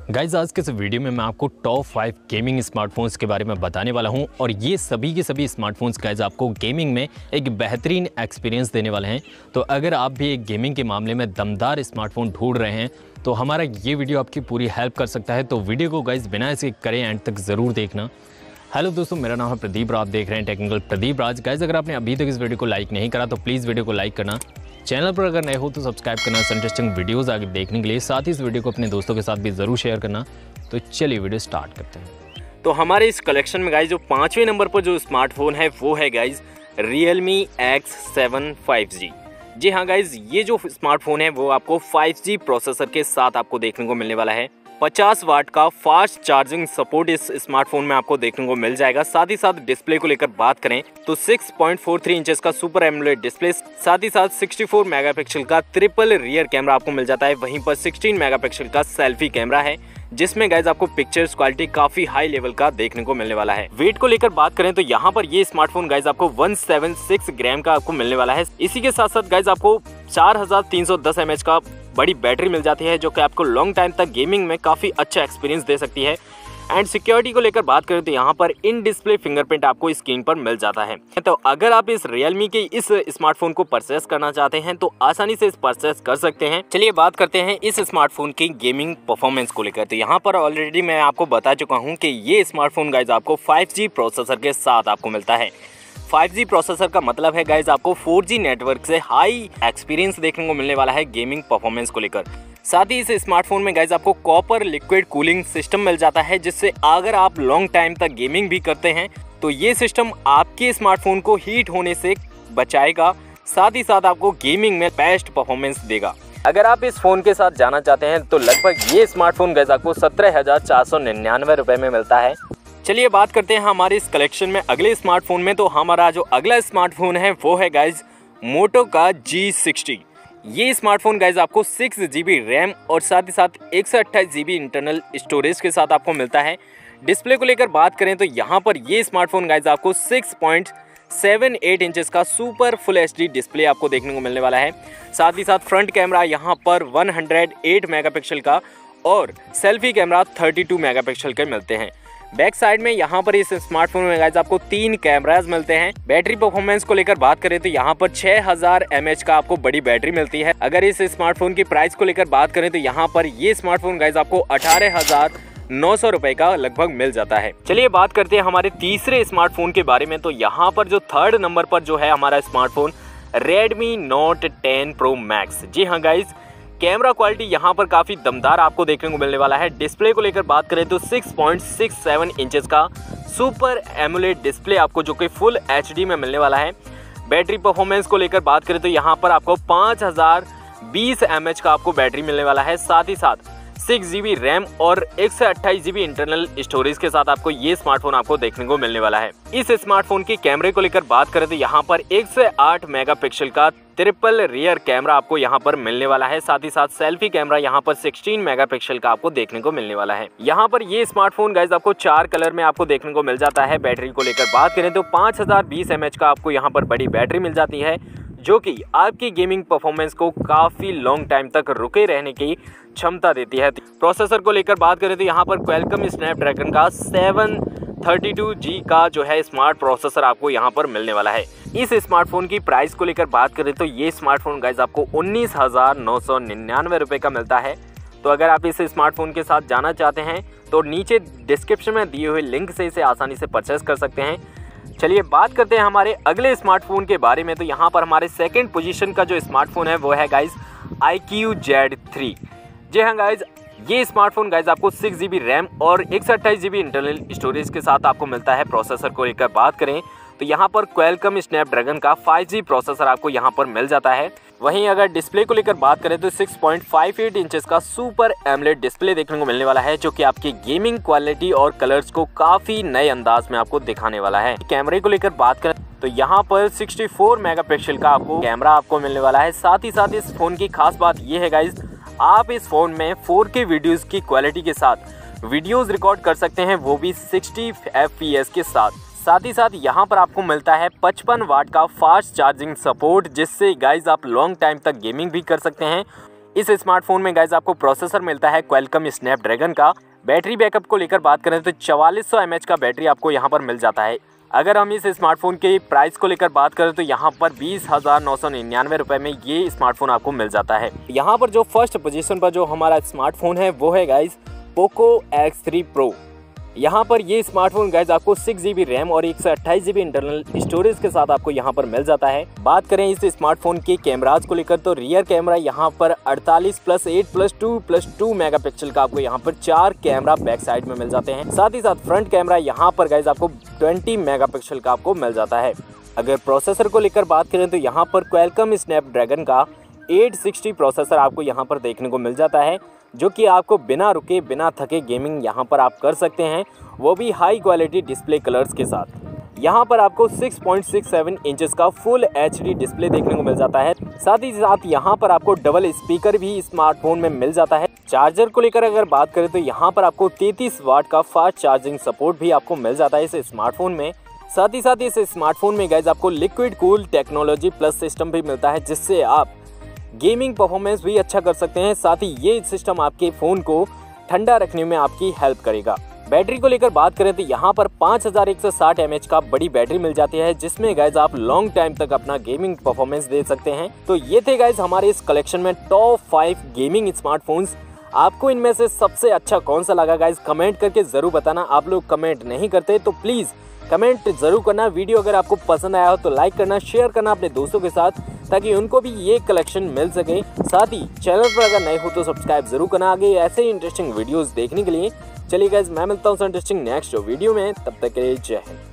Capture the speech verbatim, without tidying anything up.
Guys आज के इस वीडियो में मैं आपको टॉप फाइव गेमिंग स्मार्टफोन्स के बारे में बताने वाला हूं और ये सभी के सभी स्मार्टफोन्स गाइज आपको गेमिंग में एक बेहतरीन एक्सपीरियंस देने वाले हैं। तो अगर आप भी एक गेमिंग के मामले में दमदार स्मार्टफोन ढूंढ रहे हैं तो हमारा ये वीडियो आपकी पूरी हेल्प कर सकता है। तो वीडियो को गाइज बिना इसके करें एंड तक ज़रूर देखना। हेलो दोस्तों, मेरा नाम है प्रदीप और आप देख रहे हैं टेक्निकल प्रदीप राज। गाइज अगर आपने अभी तक इस वीडियो को लाइक नहीं करा तो प्लीज़ वीडियो को लाइक करना, चैनल पर अगर नए हो तो सब्सक्राइब करना इंटरेस्टिंग वीडियोस आगे देखने के लिए, साथ ही इस वीडियो को अपने दोस्तों के साथ भी ज़रूर शेयर करना। तो चलिए वीडियो स्टार्ट करते हैं। तो हमारे इस कलेक्शन में गाइज जो पांचवें नंबर पर जो स्मार्टफोन है वो है guys Realme X seven five G. जी हाँ गाइज, ये जो स्मार्टफोन है वो आपको फाइव जी प्रोसेसर के साथ आपको देखने को मिलने वाला है। पचास वाट का फास्ट चार्जिंग सपोर्ट इस स्मार्टफोन में आपको देखने को मिल जाएगा। साथ ही साथ डिस्प्ले को लेकर बात करें तो six point four three inches का सुपर एमोलेड डिस्प्ले, साथ ही साथ सिक्सटी फोर मेगापिक्सल का ट्रिपल रियर कैमरा आपको मिल जाता है। वहीं पर सिक्सटीन मेगापिक्सल का सेल्फी कैमरा है जिसमें गाइज आपको पिक्चर्स क्वालिटी काफी हाई लेवल का देखने को मिलने वाला है। वेट को लेकर बात करें तो यहाँ पर ये स्मार्टफोन गाइज आपको वन सेवन सिक्स ग्राम का आपको मिलने वाला है। इसी के साथ साथ गाइज आपको चार हजार तीन सौ दस एमएच का बड़ी बैटरी मिल जाती है जो कि आपको लॉन्ग टाइम तक गेमिंग में काफी अच्छा एक्सपीरियंस दे सकती है। एंड सिक्योरिटी को लेकर बात करें तो यहाँ पर इन डिस्प्ले फिंगरप्रिंट आपको स्क्रीन पर मिल जाता है। तो अगर आप इस Realme के इस स्मार्टफोन को परचेस करना चाहते हैं तो आसानी से इस परचेस कर सकते हैं। चलिए बात करते हैं इस स्मार्टफोन की गेमिंग परफॉर्मेंस को लेकर। तो यहाँ पर ऑलरेडी मैं आपको बता चुका हूँ कि ये स्मार्टफोन गाइज आपको फाइव जी प्रोसेसर के साथ आपको मिलता है। फाइव जी प्रोसेसर का मतलब है गाइज आपको फोर जी नेटवर्क से हाई एक्सपीरियंस देखने को मिलने वाला है गेमिंग परफॉर्मेंस को लेकर। साथ ही इस स्मार्टफोन में गाइज आपको कॉपर लिक्विड कूलिंग सिस्टम मिल जाता है जिससे अगर आप लॉन्ग टाइम तक गेमिंग भी करते हैं तो ये सिस्टम आपके स्मार्टफोन को हीट होने से बचाएगा। साथ ही साथ आपको गेमिंग में बेस्ट परफॉर्मेंस देगा। अगर आप इस फोन के साथ जाना चाहते हैं तो लगभग ये स्मार्टफोन गाइज आपको सत्रह हजार चार सौ निन्यानवे रुपए में मिलता है। चलिए बात करते हैं हमारे इस कलेक्शन में अगले स्मार्टफोन में। तो हमारा जो अगला स्मार्टफोन है वो है गाइज मोटो का जी सिक्सटी। ये स्मार्टफोन गाइज आपको सिक्स जीबी रैम और साथ ही साथ एक सौ अट्ठाईस जीबी इंटरनल स्टोरेज के साथ आपको मिलता है। डिस्प्ले को लेकर बात करें तो यहाँ पर ये स्मार्टफोन गाइज आपको six point seven eight inches का super full H D display आपको देखने को मिलने वाला है। साथ ही साथ फ्रंट कैमरा यहाँ पर वन हंड्रेड एट मेगापिक्सल का और selfie camera thirty two megapixel के मिलते हैं। बैक साइड में यहाँ पर इस स्मार्टफोन में गाइज आपको तीन कैमरास मिलते हैं। बैटरी परफॉर्मेंस को लेकर बात करें तो यहाँ पर छह हजार एमएच का आपको बड़ी बैटरी मिलती है। अगर इस स्मार्टफोन की प्राइस को लेकर बात करें तो यहाँ पर ये स्मार्टफोन गाइज आपको अठारह हजार नौ सौ रुपए का लगभग मिल जाता है। चलिए बात करते हैं हमारे तीसरे स्मार्टफोन के बारे में। तो यहाँ पर जो थर्ड नंबर पर जो है हमारा smartphone Redmi Note ten Pro Max। जी हाँ गाइज, कैमरा क्वालिटी यहाँ पर काफी दमदार आपको देखने को मिलने वाला है। डिस्प्ले को लेकर बात करें तो six point six seven inches का सुपर एमोलेड डिस्प्ले आपको जो कि फुल एचडी में मिलने वाला है। बैटरी परफॉर्मेंस को लेकर बात करें तो यहाँ पर आपको पाँच हजार बीस एमएच का आपको बैटरी मिलने वाला है। साथ ही साथ सिक्स जीबी रैम और एक सौ अट्ठाईस जीबी इंटरनल स्टोरेज के साथ आपको ये स्मार्टफोन आपको देखने को मिलने वाला है। इस स्मार्टफोन की कैमरे को लेकर बात करें तो यहाँ पर एक सौ आठ मेगापिक्सल का ट्रिपल रियर कैमरा आपको यहाँ पर मिलने वाला है। साथ ही साथ सेल्फी कैमरा यहाँ पर सिक्सटीन मेगापिक्सल का आपको देखने को मिलने वाला है। यहाँ पर ये स्मार्टफोन गाइज आपको चार कलर में आपको देखने को मिल जाता है। बैटरी को लेकर बात करें तो पाँच हजार बीस एमएच का आपको यहाँ पर बड़ी बैटरी मिल जाती है जो कि आपकी गेमिंग परफॉर्मेंस को काफी लॉन्ग टाइम तक रुके रहने की क्षमता देती है। प्रोसेसर को लेकर बात करें तो यहाँ पर क्वालकॉम स्नैपड्रैगन का सेवन थर्टी टू जी का जो है स्मार्ट प्रोसेसर आपको यहाँ पर मिलने वाला है। इस स्मार्टफोन की प्राइस को लेकर बात करें तो ये स्मार्टफोन गाइज आपको उन्नीस हजार नौ सौ निन्यानवे रुपए का मिलता है। तो अगर आप इस स्मार्टफोन के साथ जाना चाहते हैं तो नीचे डिस्क्रिप्शन में दिए हुए लिंक से इसे आसानी से परचेस कर सकते हैं। चलिए बात करते हैं हमारे अगले स्मार्टफोन के बारे में। तो यहाँ पर हमारे सेकंड पोजीशन का जो स्मार्टफोन है वो है guys I Q Z three. जी हाँ गाइज, ये स्मार्टफोन गाइज आपको सिक्स जीबी रैम और एक सौ अट्ठाईस जीबी इंटरनल स्टोरेज के साथ आपको मिलता है। प्रोसेसर को लेकर बात करें तो यहाँ पर क्वालकॉम स्नैपड्रैगन का फाइव जी प्रोसेसर आपको यहाँ पर मिल जाता है। वहीं अगर डिस्प्ले को लेकर बात करें तो six point five eight inches का सुपर एमोलेड डिस्प्ले देखने को मिलने वाला है जो कि आपकी गेमिंग क्वालिटी और कलर्स को काफी नए अंदाज में आपको दिखाने वाला है। कैमरे को लेकर बात करें तो यहाँ पर सिक्सटी फोर मेगापिक्सल का आपको कैमरा आपको मिलने वाला है। साथ ही साथ इस फोन की खास बात यह है गाइज, आप इस फोन में फोर के वीडियोस की क्वालिटी के साथ वीडियोस रिकॉर्ड कर सकते हैं, वो भी सिक्सटी एफ पी एस के साथ। साथ ही साथ यहाँ पर आपको मिलता है पचपन वाट का फास्ट चार्जिंग सपोर्ट जिससे गाइज आप लॉन्ग टाइम तक गेमिंग भी कर सकते हैं। इस स्मार्टफोन में गाइज आपको प्रोसेसर मिलता है क्वालकॉम स्नैपड्रैगन का। बैटरी बैकअप को लेकर बात करें तो चवालीस सौ एम एच का बैटरी आपको यहाँ पर मिल जाता है। अगर हम इस स्मार्टफोन के प्राइस को लेकर बात करें तो यहाँ पर बीस हजार नौ सौ निन्यानवे रुपए में ये स्मार्टफोन आपको मिल जाता है। यहाँ पर जो फर्स्ट पोजीशन पर जो हमारा स्मार्टफोन है वो है guys Poco X three Pro. यहाँ पर ये स्मार्टफोन गाइज आपको सिक्स जी बी रैम और एक सौ अट्ठाईस जी बी इंटरनल स्टोरेज के साथ आपको यहाँ पर मिल जाता है। बात करें इस स्मार्टफोन के कैमराज को लेकर तो रियर कैमरा यहाँ पर अड़तालीस plus eight plus two plus two megapixel का आपको यहाँ पर चार कैमरा बैक साइड में मिल जाते हैं। साथ ही साथ फ्रंट कैमरा यहाँ पर गाइज आपको बीस मेगापिक्सल का आपको मिल जाता है। अगर प्रोसेसर को लेकर बात करें तो यहाँ पर क्वालकॉम स्नैपड्रैगन का एट सिक्सटी प्रोसेसर आपको यहाँ पर देखने को मिल जाता है, जो कि आपको बिना रुके बिना थके गेमिंग यहाँ पर आप कर सकते हैं, वो भी हाई क्वालिटी डिस्प्ले कलर्स के साथ। यहाँ पर आपको six point six seven inches का फुल एच डी डिस्प्ले देखने को मिल जाता है। साथ ही साथ यहाँ पर आपको डबल स्पीकर भी स्मार्टफोन में मिल जाता है। चार्जर को लेकर अगर बात करें तो यहाँ पर आपको तैंतीस वाट का फास्ट चार्जिंग सपोर्ट भी आपको मिल जाता है इस स्मार्टफोन में। साथ ही साथ इस स्मार्टफोन में गाइज आपको liquid cool technology plus system भी मिलता है, जिससे आप गेमिंग परफॉर्मेंस भी अच्छा कर सकते हैं। साथ ही ये सिस्टम आपके फ़ोन को ठंडा रखने में आपकी हेल्प करेगा। बैटरी को लेकर बात करें तो यहाँ पर पाँच हज़ार एक सौ साठ एम एच का बड़ी बैटरी मिल जाती है, जिसमें गाइज आप लॉन्ग टाइम तक अपना गेमिंग परफॉर्मेंस दे सकते हैं। तो ये थे गाइज हमारे इस कलेक्शन में टॉप फाइव गेमिंग स्मार्टफोन्स। आपको इनमें से सबसे अच्छा कौन सा लगा गाइज कमेंट करके ज़रूर बताना। आप लोग कमेंट नहीं करते तो प्लीज़ कमेंट जरूर करना। वीडियो अगर आपको पसंद आया हो तो लाइक करना, शेयर करना अपने दोस्तों के साथ, ताकि उनको भी ये कलेक्शन मिल सके। साथ ही चैनल पर अगर नए हो तो सब्सक्राइब जरूर करना आगे ऐसे ही इंटरेस्टिंग वीडियोस देखने के लिए। चलिए गाइज मैं मिलता हूँ इंटरेस्टिंग नेक्स्ट वीडियो में, तब तक के लिए जय हिंद।